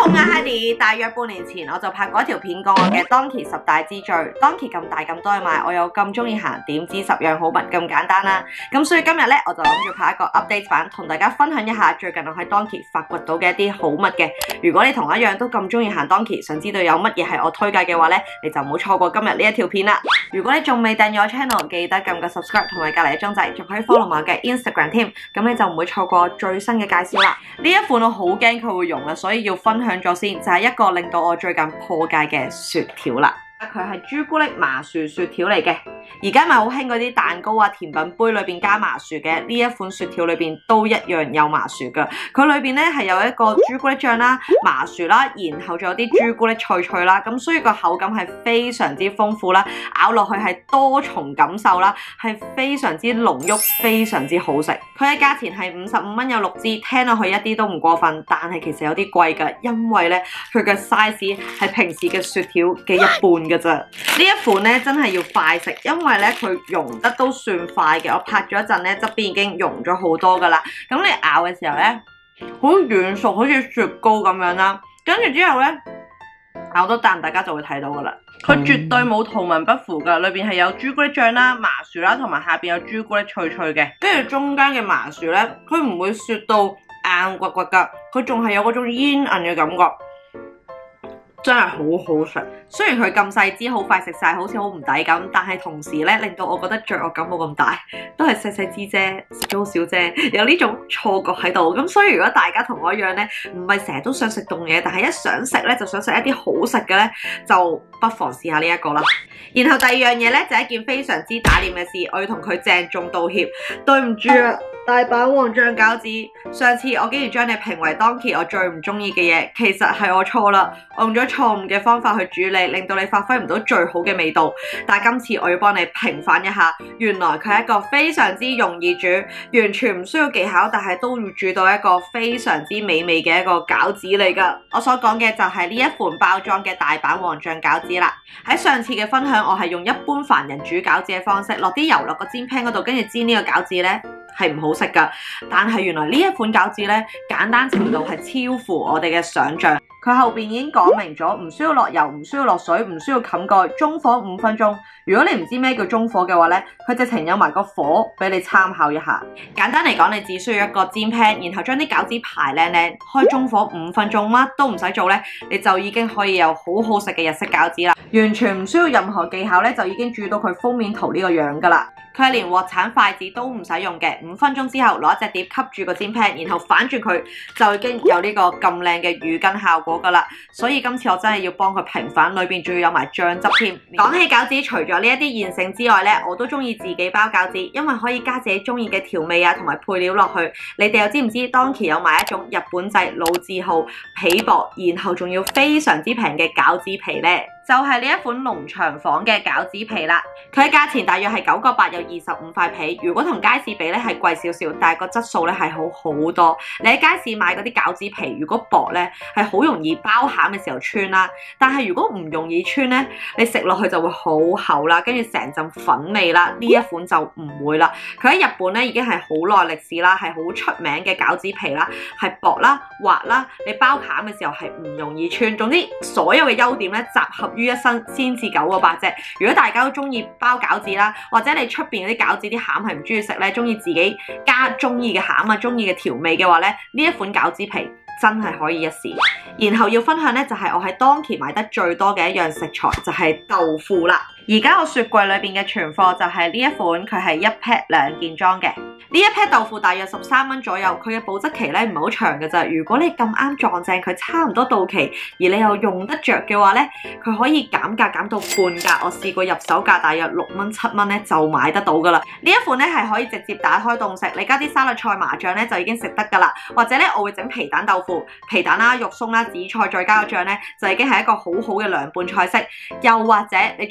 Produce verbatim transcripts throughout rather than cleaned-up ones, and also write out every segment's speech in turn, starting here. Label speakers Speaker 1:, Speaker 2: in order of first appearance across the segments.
Speaker 1: 好啱 Heidi，大約半年前我就拍過一條片講我嘅 Donkey 十大之最。Donkey 咁大咁多嘢買，我又咁中意行，點知十樣好物咁簡單啦。咁所以今日咧，我就諗住拍一個 update 版，同大家分享一下最近我喺 Donkey 發掘到嘅一啲好物嘅。如果你同我一樣都咁中意行 Donkey， 想知道有乜嘢係我推介嘅話咧，你就唔好錯過今日呢一條片啦。如果你仲未訂閱我 channel， 記得撳個 subscribe 同埋隔離嘅鐘仔，仲可以 follow 埋我嘅 Instagram 添，咁你就唔會錯過最新嘅介紹啦。呢一款我好驚佢會溶啦，所以要分享咗先，就係一個令到我最近破戒嘅雪條啦。佢係朱古力麻薯雪條嚟嘅，而家咪好興嗰啲蛋糕啊、甜品杯裏邊加麻薯嘅，呢一款雪條裏邊都一樣有麻薯噶。佢裏邊咧係有一個朱古力醬啦、麻薯啦，然後仲有啲朱古力脆脆啦，咁所以個口感係非常之豐富啦，咬落去係多重感受啦，係非常之濃郁，非常之好食。佢嘅價錢係五十五蚊有六支，聽落去一啲都唔過分，但係其實有啲貴噶，因為咧佢嘅 size 係平時嘅雪條嘅一半噶。呢一款咧真係要快食，因為咧佢溶得都算快嘅。我拍咗一陣咧，側邊已經溶咗好多噶啦。咁你咬嘅時候咧，好軟熟，好似雪糕咁樣啦。跟住之後咧，咬多啖，大家就會睇到噶啦。佢絕對冇圖文不符噶，裏邊係有朱古力醬啦、麻薯啦，同埋下邊有朱古力脆脆嘅。跟住中間嘅麻薯咧，佢唔會雪到硬骨骨噶，佢仲係有嗰種煙韌嘅感覺。真係好好食，雖然佢咁細支，好快食晒，好似好唔抵咁，但係同時咧令到我覺得罪惡感冇咁大，都係細細支啫，食咗好少啫，有呢種錯覺喺度。咁所以如果大家同我一樣咧，唔係成日都想食凍嘢，但係一想食咧就想食一啲好食嘅咧，就不妨試下呢一個啦。然後第二樣嘢咧就係一件非常之打臉嘅事，我要同佢鄭重道歉，對唔住啊！大阪王醬餃子，上次我竟然將你評為 Donkey 我最唔中意嘅嘢，其實係我錯啦，我用咗錯誤嘅方法去煮你，令到你發揮唔到最好嘅味道。但係今次我要幫你平反一下，原來佢係一個非常之容易煮，完全唔需要技巧，但係都要煮到一個非常之美味嘅一個餃子嚟㗎。我所講嘅就係呢一款包裝嘅大阪王醬餃子啦。喺上次嘅分享，我係用一般凡人煮餃子嘅方式，落啲油落個煎 pan 嗰度，跟住煎呢個餃子咧。係唔好食噶，但係原來呢一款餃子咧，簡單程度係超乎我哋嘅想象。佢後邊已經講明咗，唔需要落油，唔需要落水，唔需要冚蓋，中火五分鐘。如果你唔知咩叫中火嘅話咧，佢直情有埋個火俾你參考一下。簡單嚟講，你只需要一個煎 pan，然後將啲餃子排靚靚，開中火五分鐘，乜都唔使做咧，你就已經可以有好好食嘅日式餃子啦。完全唔需要任何技巧咧，就已經煮到佢封面圖呢個樣噶啦。佢係連鑊鏟筷子都唔使用嘅，五分鐘之後攞一隻碟吸住個煎 pan，然後反轉佢就已經有呢個咁靚嘅羽根效果噶啦。所以今次我真係要幫佢平反，裏邊仲要有埋醬汁添。講起餃子，除咗呢一啲現成之外咧，我都中意自己包餃子，因為可以加自己中意嘅調味啊同埋配料落去。你哋又知唔知 Donkey 有埋一種日本製老字號皮薄，然後仲要非常之平嘅餃子皮咧？就係呢一款農場坊嘅餃子皮啦，佢嘅價錢大約係九個八，有二十五塊皮。如果同街市比咧係貴少少，但係個質素咧係好好多。你喺街市買嗰啲餃子皮，如果薄咧係好容易包餡嘅時候穿啦，但係如果唔容易穿咧，你食落去就會好厚啦，跟住成陣粉味啦。呢一款就唔會啦。佢喺日本咧已經係好耐歷史啦，係好出名嘅餃子皮啦，係薄啦、滑啦，你包餡嘅時候係唔容易穿。總之所有嘅優點咧集合於一身先至九個八啫。如果大家都中意包餃子啦，或者你出邊嗰啲餃子啲餡係唔中意食咧，中意自己加中意嘅餡啊，中意嘅調味嘅話咧，呢一款餃子皮真係可以一試。然後要分享咧就係我喺 Donkey 買得最多嘅一樣食材就係豆腐啦。而家我雪櫃裏邊嘅存貨就係呢一款，佢係一 pack 兩件裝嘅。呢一 pack 豆腐大約十三蚊左右，佢嘅保質期咧唔係好長嘅咋。如果你咁啱撞正佢差唔多到期，而你又用得着嘅話咧，佢可以減價減到半價。我試過入手價大約六蚊七蚊咧就買得到噶啦。呢一款咧係可以直接打開凍食，你加啲沙律菜麻醬咧就已經食得噶啦。或者咧我會整皮蛋豆腐，皮蛋啦、肉鬆啦、紫菜再加個醬咧就已經係一個好好嘅涼拌菜式。又或者你將佢切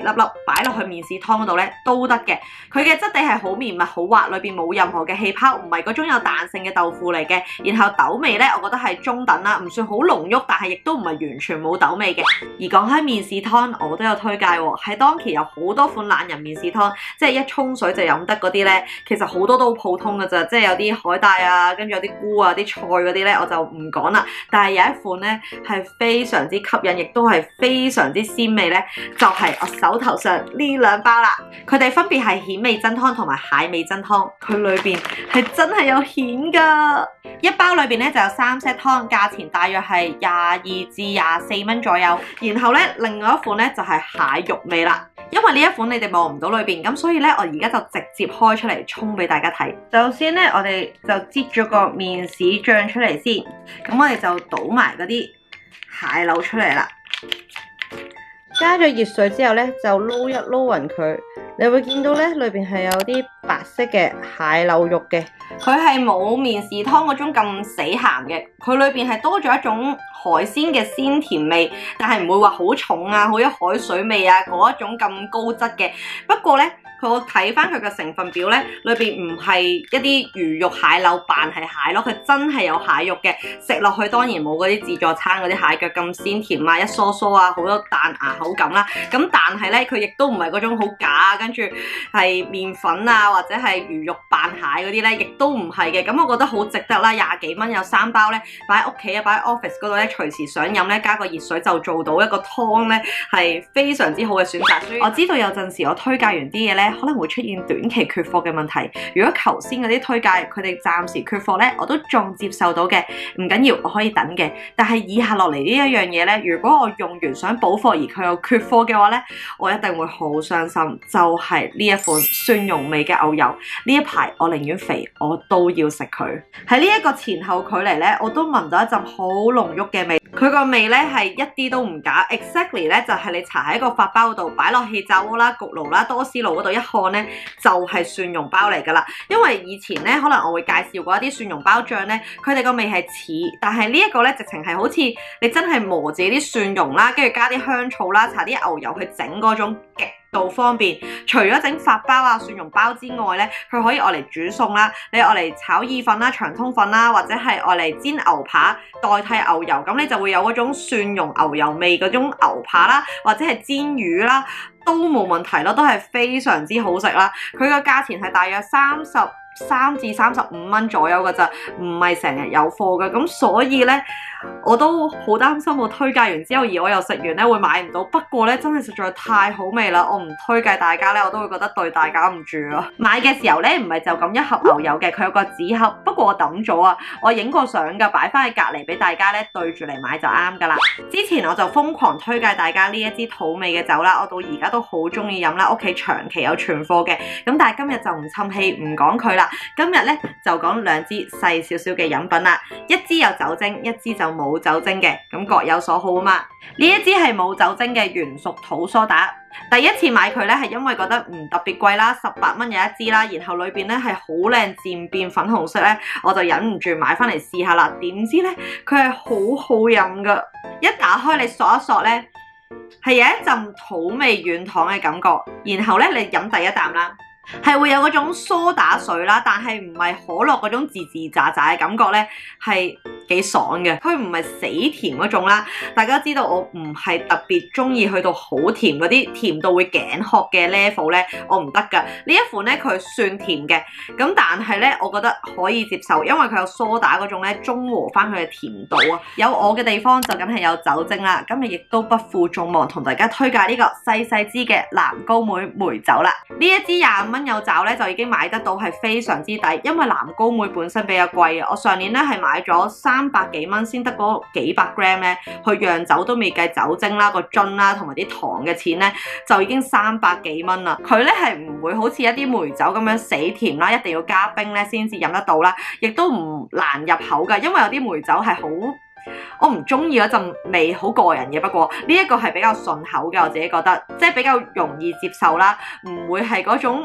Speaker 1: 粒粒擺落去麵豉湯嗰度咧都得嘅。佢嘅質地係好綿密、好滑，裏邊冇任何嘅氣泡，唔係嗰種有彈性嘅豆腐嚟嘅。然後豆味咧，我覺得係中等啦，唔算好濃郁，但係亦都唔係完全冇豆味嘅。而講開麵豉湯，我都有推介喎，喺當期有好多款懶人麵豉湯，即係一沖水就飲得嗰啲咧，其實好多都好普通㗎咋，即係有啲海帶啊，跟住有啲菇啊、啲菜嗰啲咧，我就唔講啦。但係有一款咧係非常之吸引，亦都係非常之鮮味咧，就係我手頭上呢兩包啦。佢哋分別係蜆味噌湯同埋蟹味噌湯，佢裏邊係真係有蜆㗎。一包裏邊咧就有三 set 湯，價錢大約係廿二至廿四蚊左右。然後咧，另外一款咧就係蟹肉味啦。因為呢一款你哋望唔到裏邊，咁所以咧我而家就直接開出嚟沖俾大家睇。首先咧，我哋就擠咗個麵豉醬出嚟先，咁我哋就倒埋嗰啲蟹柳出嚟啦。加咗熱水之後咧，就撈一撈勻佢，你會見到咧裏邊係有啲白色嘅蟹柳肉嘅，佢係冇麵豉湯嗰種咁死鹹嘅，佢裏邊係多咗一種海鮮嘅鮮甜味，但係唔會話好重啊，好有海水味啊嗰一種咁高質嘅。不過咧，我睇翻佢嘅成分表咧，裏邊唔係一啲魚肉蟹柳扮係蟹咯，佢真係有蟹肉嘅，食落去當然冇嗰啲自助餐嗰啲蟹腳咁鮮甜啊，一疏疏啊，好多彈牙口感啦。咁但係咧，佢亦都唔係嗰種好假，跟住係麵粉啊或者係魚肉扮蟹嗰啲咧，亦都唔係嘅。咁我覺得好值得啦，廿幾蚊有三包咧，擺喺屋企啊，擺喺 office 嗰度咧，隨時想飲咧，加個熱水就做到一個湯咧，係非常之好嘅選擇。所以我知道有陣時我推介完啲嘢咧，可能會出現短期缺貨嘅問題。如果頭先嗰啲推介佢哋暫時缺貨咧，我都仲接受到嘅，唔緊要，我可以等嘅。但係以下落嚟呢一樣嘢咧，如果我用完想補貨而佢又缺貨嘅話咧，我一定會好傷心。就係呢一款蒜蓉味嘅牛油，呢一排我寧願肥我都要食佢。喺呢一個前後距離咧，我都聞到一陣好濃郁嘅味。佢個味咧係一啲都唔假 ，exactly 咧就係你搽喺個法包度，擺落氣炸鍋啦、焗爐啦、多士爐嗰度一看咧，就係蒜蓉包嚟噶啦。因為以前咧可能我會介紹過一啲蒜蓉包醬咧，佢哋個味係似，但係呢一個咧直情係好似你真係磨自己啲蒜蓉啦，跟住加啲香草啦，搽啲牛油去整嗰種極度方便。除咗整法包啊、蒜蓉包之外咧，佢可以愛嚟煮餸啦，你愛嚟炒意粉啦、長通粉啦，或者係愛嚟煎牛扒代替牛油，咁你就會有嗰種蒜蓉牛油味嗰種牛扒啦，或者係煎魚啦，都冇問題咯，都係非常之好食啦。佢個價錢係大約三十三至三十五蚊左右㗎咋，唔係成日有貨㗎，咁所以咧我都好擔心我推介完之後而我又食完咧會買唔到。不過咧真係實在太好味啦，我唔推介大家咧，我都會覺得對大家唔住啊。買嘅時候咧唔係就咁一盒牛油嘅，佢有個紙盒，不過我抌咗啊，我影過相㗎，擺翻喺隔離俾大家咧對住嚟買就啱㗎啦。之前我就瘋狂推介大家呢一支土味嘅酒啦，我到而家都好中意飲啦，屋企長期有存貨嘅。咁但係今日就唔侵氣，唔講佢啦。今日咧就講兩支細少少嘅飲品啦，一支有酒精，一支就冇酒精嘅，咁各有所好啊嘛。呢一支係冇酒精嘅原熟土梳打，第一次買佢咧係因為覺得唔特別貴啦，十八蚊有一支啦，然後裏邊咧係好靚漸變粉紅色咧，我就忍唔住買翻嚟試下啦。點知咧佢係好好飲噶，一打開你嗦一嗦咧，係有一陣土味軟糖嘅感覺，然後咧你飲第一啖啦，係會有嗰種梳打水啦，但係唔係可樂嗰種滋滋喳喳嘅感覺咧，係幾爽嘅。佢唔係死甜嗰種啦，大家知道我唔係特別中意去到好甜嗰啲甜到會頸渴嘅 level 咧，我唔得噶。呢一款咧佢算甜嘅，咁但係咧我覺得可以接受，因為佢有梳打嗰種咧中和翻佢嘅甜度啊。有我嘅地方就梗係有酒精啦。今日亦都不負眾望，同大家推介呢個細細支嘅藍高梅梅酒啦。呢一支廿五蚊有找咧就已經買得到，係非常之抵，因為藍高梅本身比較貴啊。我上年咧係買咗三百幾蚊先得嗰幾百 gram 咧，去釀酒都未計酒精啦、個樽啦同埋啲糖嘅錢咧，就已經三百幾蚊啦。佢咧係唔會好似一啲梅酒咁樣死甜啦，一定要加冰咧先至飲得到啦，亦都唔難入口噶，因為有啲梅酒係好，我唔中意嗰陣味，好個人嘅。不過呢一個係比較順口嘅，我自己覺得即係比較容易接受啦，唔會係嗰種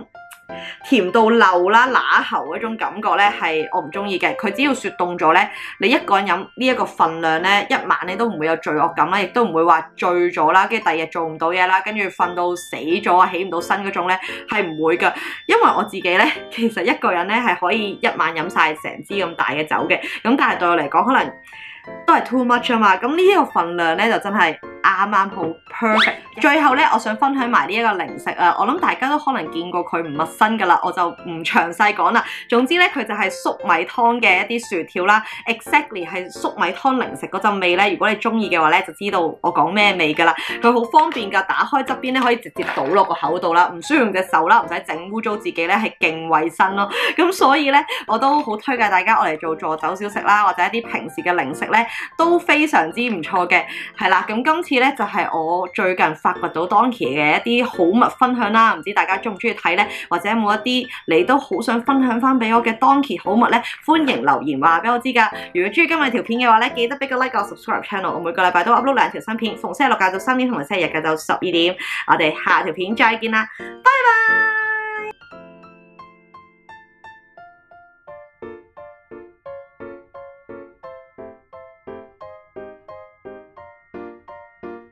Speaker 1: 甜到漏啦、乸喉嗰種感覺咧，係我唔中意嘅。佢只要雪凍咗咧，你一個人飲呢一個份量咧，一晚你都唔會有罪惡感啦，亦都唔會話醉咗啦，跟住第二日做唔到嘢啦，跟住瞓到死咗啊，起唔到身嗰種咧，係唔會噶。因為我自己咧，其實一個人咧係可以一晚飲晒成支咁大嘅酒嘅，咁但係對我嚟講可能都係 too much 啊嘛。咁呢一個份量咧就真係啱啱好 perfect。最後咧，我想分享埋呢一個零食啊，我諗大家都可能見過佢唔陌生噶啦，我就唔詳細講啦。總之咧，佢就係粟米湯嘅一啲薯條啦 ，exactly 係粟米湯零食嗰陣味咧。如果你中意嘅話咧，就知道我講咩味噶啦。佢好方便噶，打開側邊咧可以直接倒落個口度啦，唔需要用隻手啦，唔使整污糟自己咧，係勁衛生咯。咁所以咧，我都好推介大家我嚟做助酒小食啦，或者一啲平時嘅零食咧都非常之唔錯嘅。係啦，咁今次咧就係我最近發掘到 Donkey 嘅一啲好物分享啦，唔知大家中唔中意睇咧，或者有冇一啲你都好想分享翻俾我嘅 Donkey 好物咧，歡迎留言話俾我知噶。如果中意今日條片嘅話咧，記得俾個 like 我 subscribe channel，我每個禮拜都 upload 兩條新片，逢星期六晏晝三點同埋星期日晏晝十二點，我哋下條片再見啦，拜拜。